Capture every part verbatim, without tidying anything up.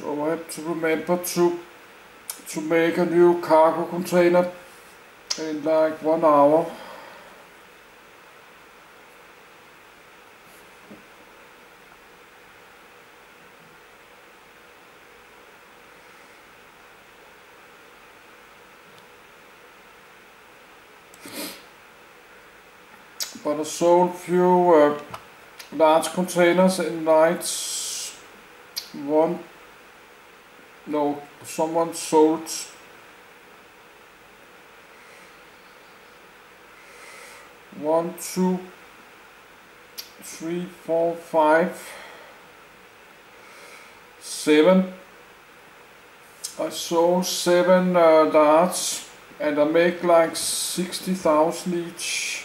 So I have to remember to to make a new cargo container in like one hour. But I sold few uh, large containers in nights. One, no, someone sold one, two, three, four, five, seven. I sold seven uh, darts, and I make like sixty thousand each.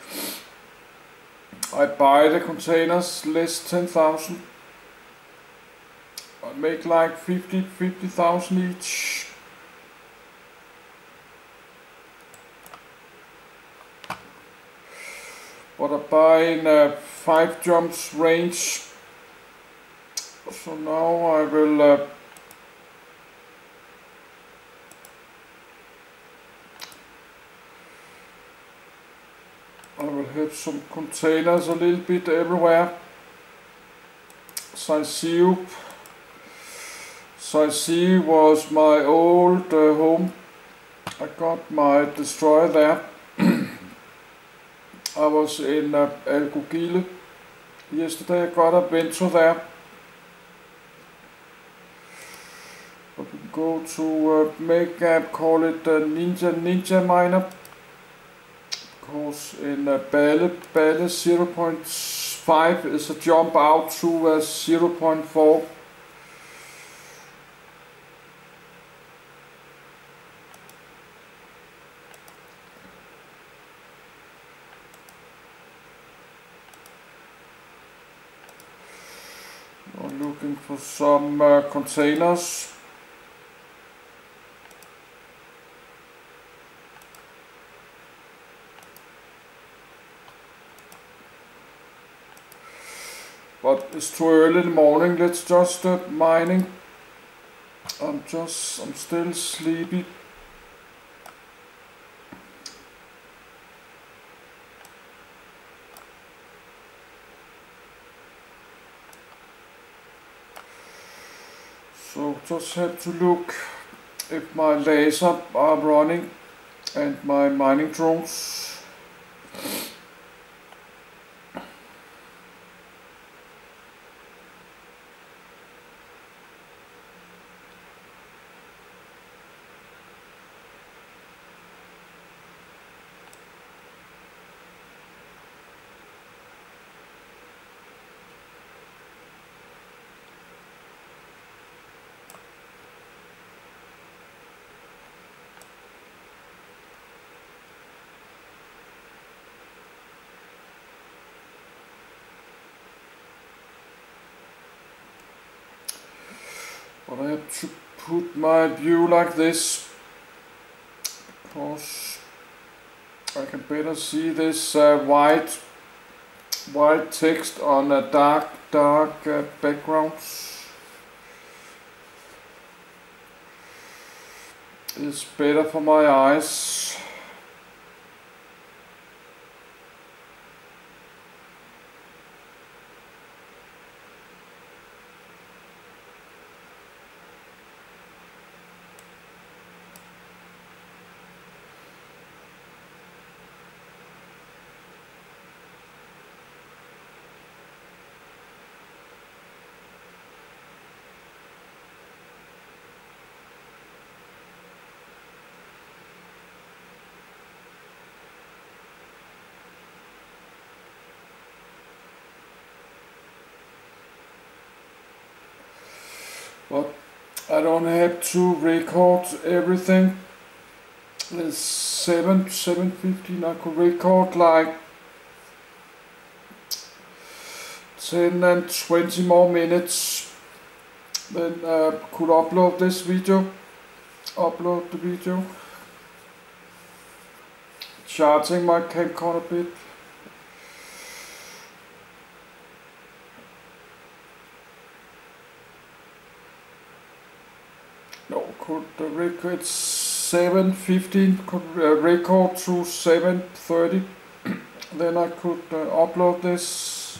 I buy the containers less ten thousand. I make like fifty thousand each. But I buy in a five jumps range. So now I will uh, I will have some containers a little bit everywhere. Saint-Cyr. Saint-Cyr was my old uh, home. I got my destroyer there. I was in uh, Algogile yesterday. I got a Vento there. I can go to uh, make app, call it uh, Ninja Ninja Miner. Because in uh, Balle, Balle zero point five is a jump out to uh, zero point four. I'm looking for some uh, containers. But it's too early in the morning. Let's just start mining. I'm just, I'm still sleepy. So just have to look if my laser are running and my mining drones. But I have to put my view like this, because I can better see this uh, white white text on a dark dark uh, background. It's better for my eyes. But I don't have to record everything. It's seven, seven fifteen. I could record like ten and twenty more minutes. Then uh, could upload this video. Upload the video. Charging my camcorder a bit. could uh, record seven fifteen, could uh, record to seven thirty. Then I could uh, upload this,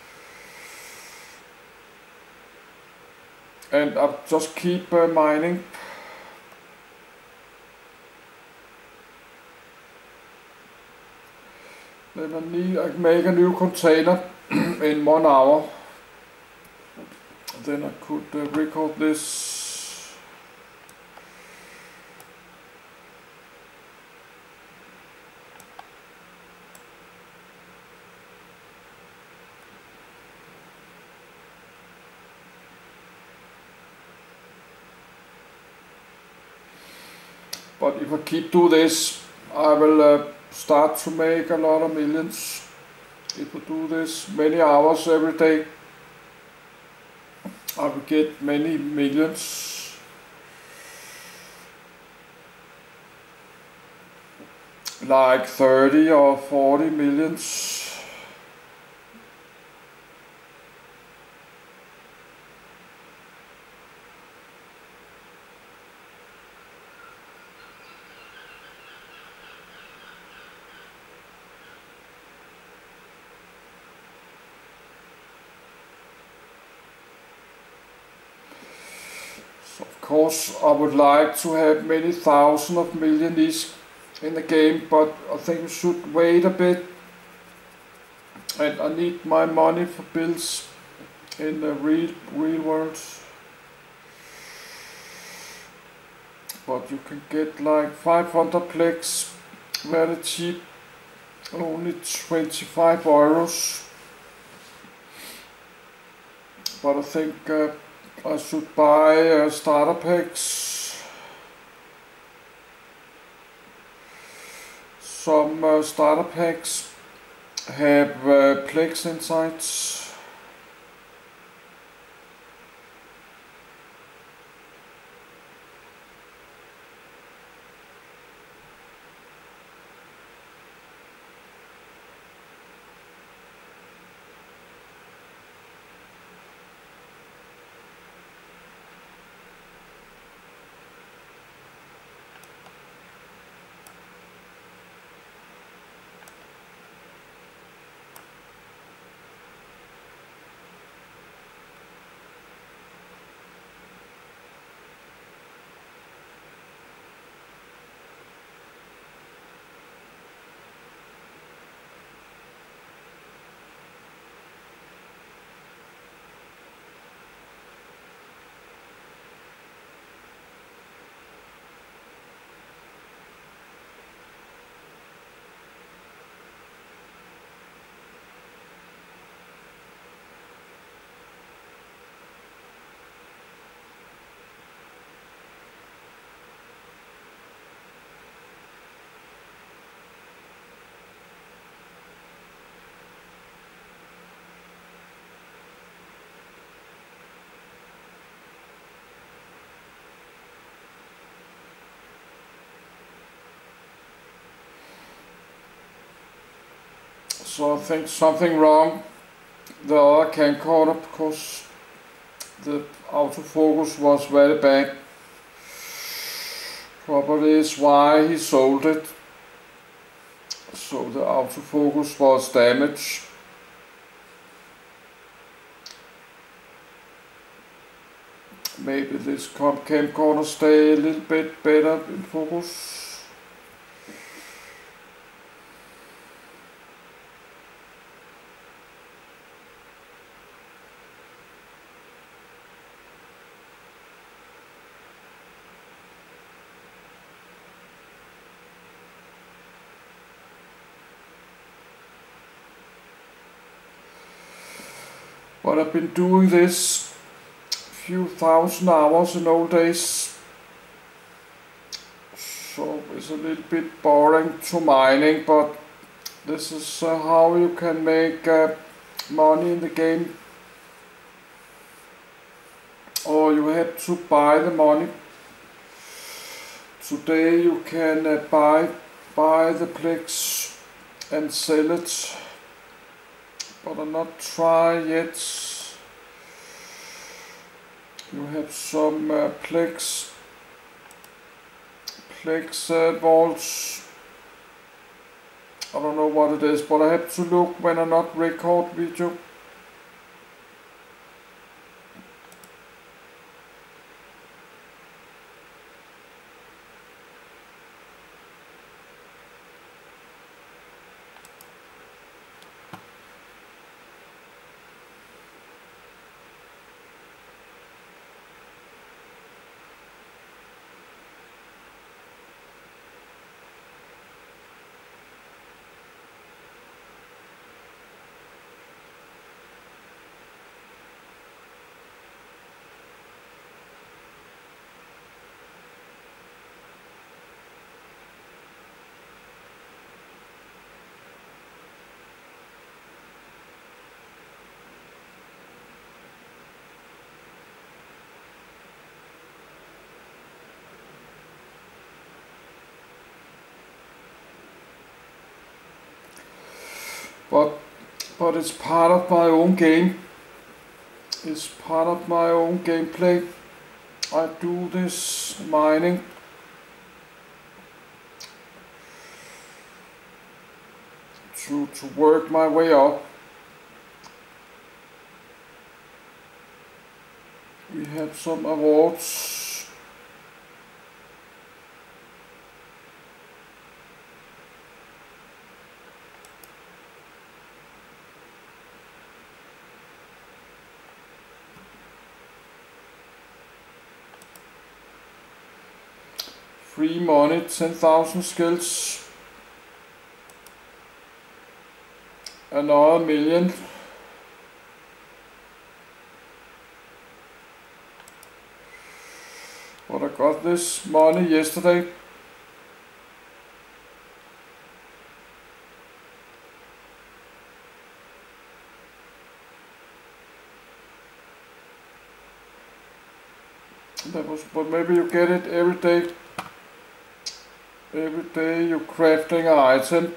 and I'll just keep uh, mining. Then I need I make a new container in one hour. Then I could uh, record this. But if I keep do this, I will uh, start to make a lot of millions. If I do this many hours every day, I will get many millions. Like thirty or forty millions. Of course, I would like to have many thousand of millions in the game, but I think we should wait a bit. And I need my money for bills in the real real world. But you can get like five hundred plex very cheap, only twenty-five euros. But I think uh, I should buy uh, starter packs. Some uh, starter packs have uh, plex inside. So I think something wrong the other camcorder, because the autofocus was very bad. Probably is why he sold it. So the autofocus was damaged. Maybe this camcorder stay a little bit better in focus. But I've been doing this few thousand hours in old days, so it's a little bit boring to mining, but this is uh, how you can make uh, money in the game. Or you have to buy the money. Today you can uh, buy buy the plex and sell it, but I'm not try yet. You have some uh, plex Plex uh, vaults. I don't know what it is, but I have to look when I not record video. But, but it's part of my own game. It's part of my own gameplay. I do this mining to, to work my way up. We have some awards. Free money, ten thousand skills, another million. But I got this money yesterday. That was, but maybe you get it every day. Every day you're crafting an item.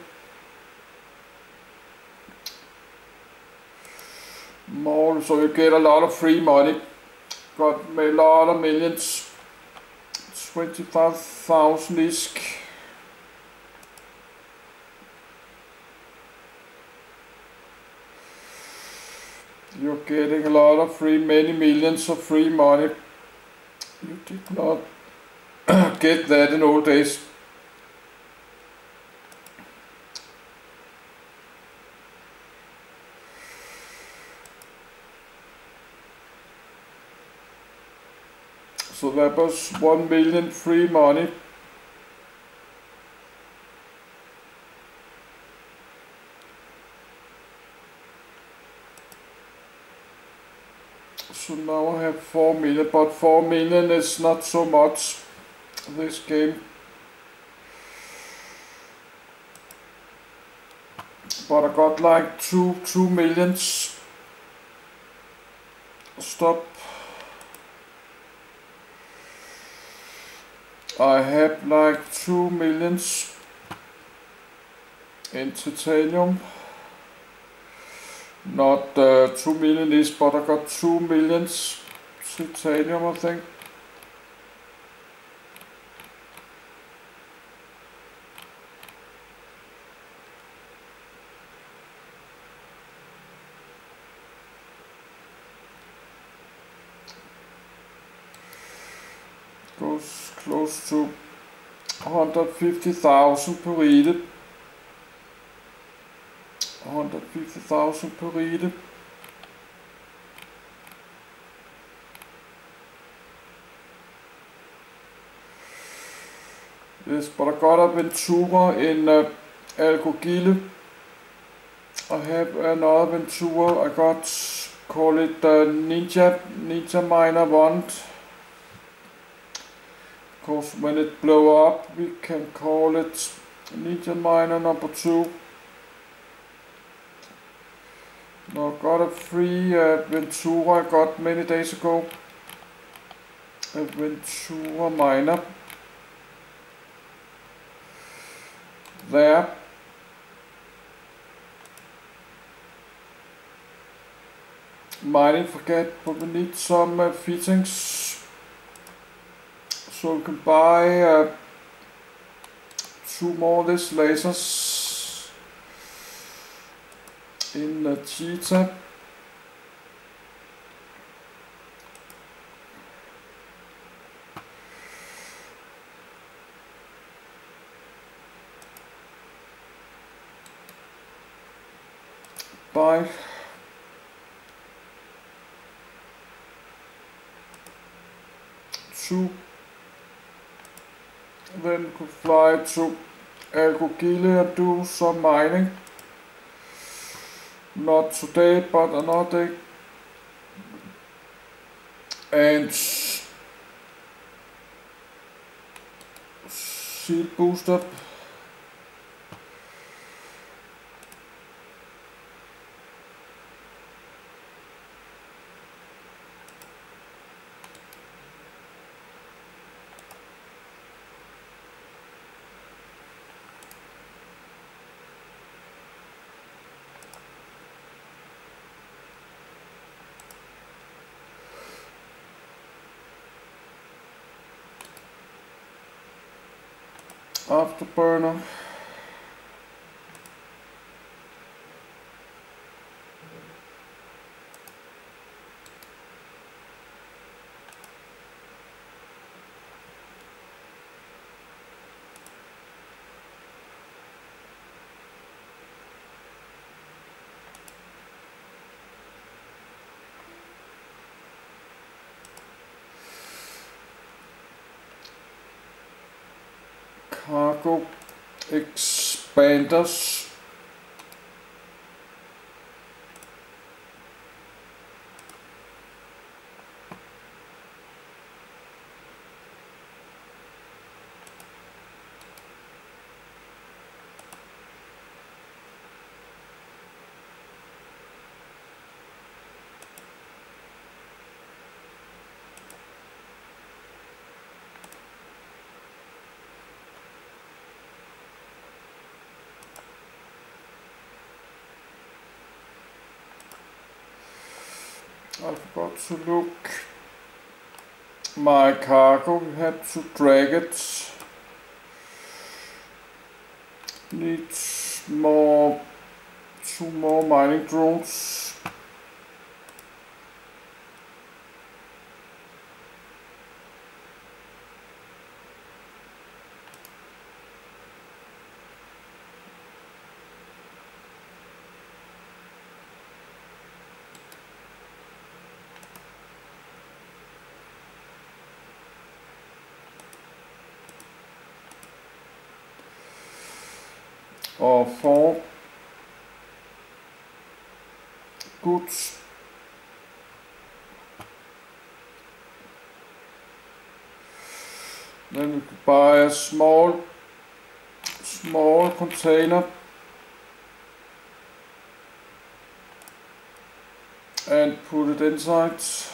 More, so you get a lot of free money. Got a lot of millions. twenty-five thousand I S K. You're getting a lot of free, many millions of free money. You did not get that in old days. So that was one million free money. So now I have four million, but four million is not so much this game. But I got like two two millions. Stop. I have like two millions in titanium. Not uh, two million is, but I got two millions titanium, I think. Goes close to one hundred fifty thousand per ride. one hundred fifty thousand per ride. Yes, but I got a Ventura in uh, Algogille. I have another Ventura. I got, call it uh, Ninja, Ninja Miner one. Because when it blow up, we can call it Ninja Miner number two. Now I got a free uh, Ventura I got many days ago. A Ventura Miner. There. Mining forget, but we need some uh, fittings. So we can buy uh, two more of these lasers in the cheetah. Bye. Two. Then could fly to Algogile and do some mining. Not today, but another day. And shield boost up. Afterburner. Cargo expanders. I forgot to look my cargo. We had to drag it. Needs more, two more mining drones. Or four goods. Then we could buy a small, small container and put it inside.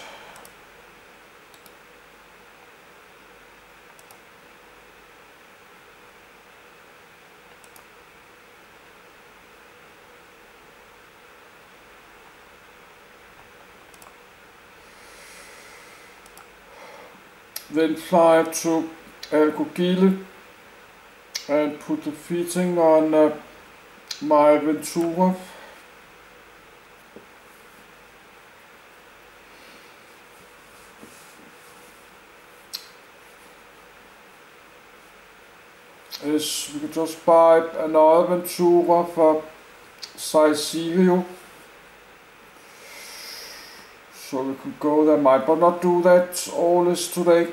Then fly to Algogile and put the fitting on uh, my Ventura. Is we could just buy another Ventura for Sicilio. So we could go there, might but not do that all this today.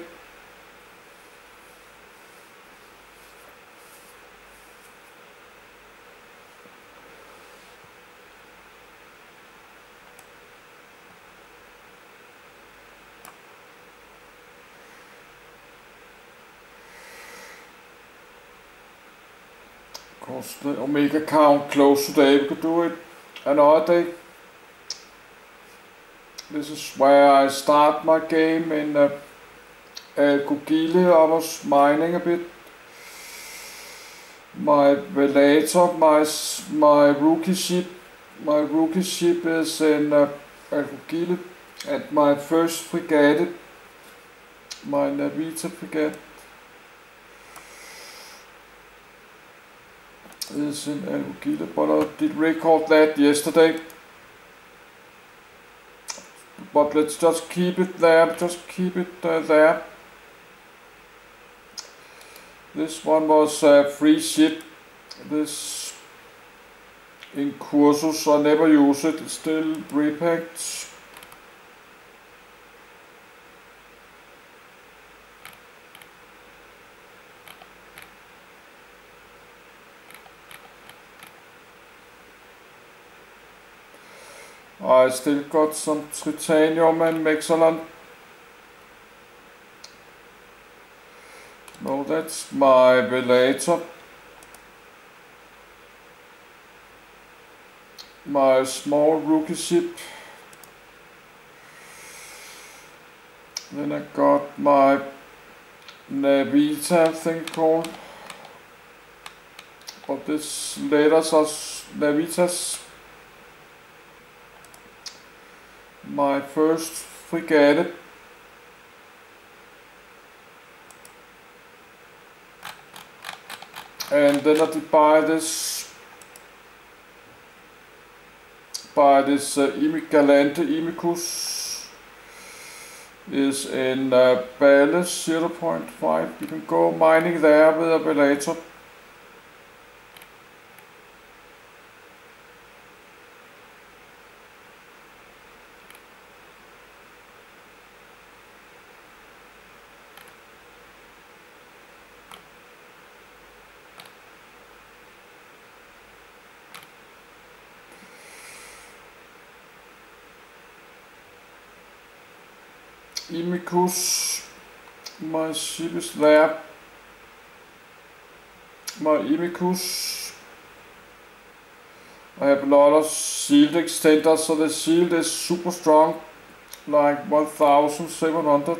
Of course the Omega count close today, we could do it another day. This is where I start my game in uh, Algogile. I was mining a bit. My Velator, my, my rookie ship, my rookie ship is in uh, Algogile, and my first frigate, my Navita frigate. is in Alugila, but I did record that yesterday. But let's just keep it there, just keep it uh, there. This one was uh, free ship. This in Cursus, I never use it, it's still repacked. I still got some titanium and Mexalon. No, that's my velator. My small rookie ship. Then I got my Navita thing called. But this letters are Navitas. My first frigate. And then I did buy this, buy this uh, Galante Imicus is in uh, ballast zero point five. You can go mining there with a velator. Imicus, my ship is there. My Imicus. I have a lot of shield extenders, so the shield is super strong, like one thousand seven hundred.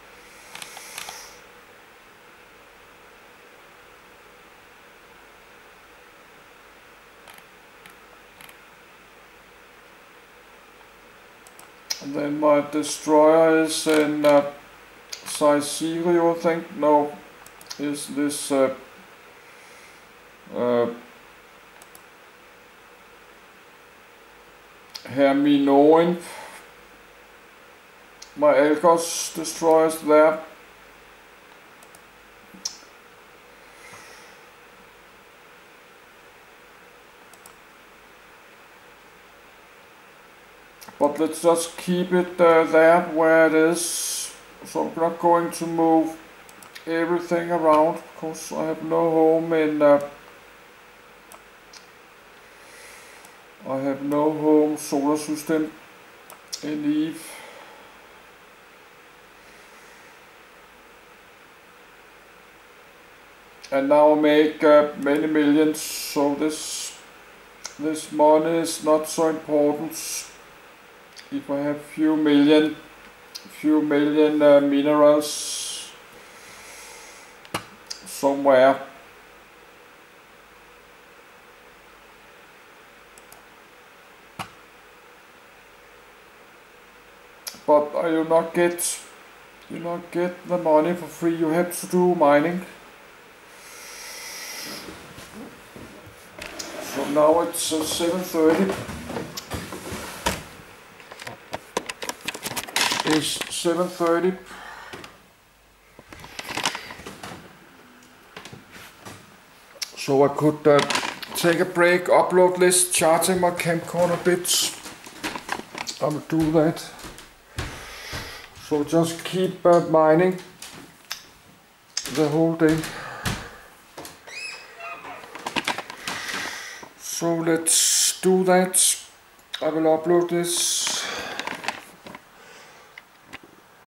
And then my destroyer is in uh, Caesarea, I think. No, is this uh, uh, Herminoin. My Algos destroyer is there. But let's just keep it uh, there where it is. So I'm not going to move everything around because I have no home in uh, I have no home solar system in Eve. And now I make uh, many millions, so this this money is not so important. If I have few million, few million uh, minerals somewhere. But uh, you not get, you not get the money for free. You have to do mining. So now it's uh, seven thirty. It's seven thirty. So I could uh, take a break, upload this, charging my camcorder a bit. I will do that. So just keep uh, mining the whole day. So let's do that. I will upload this.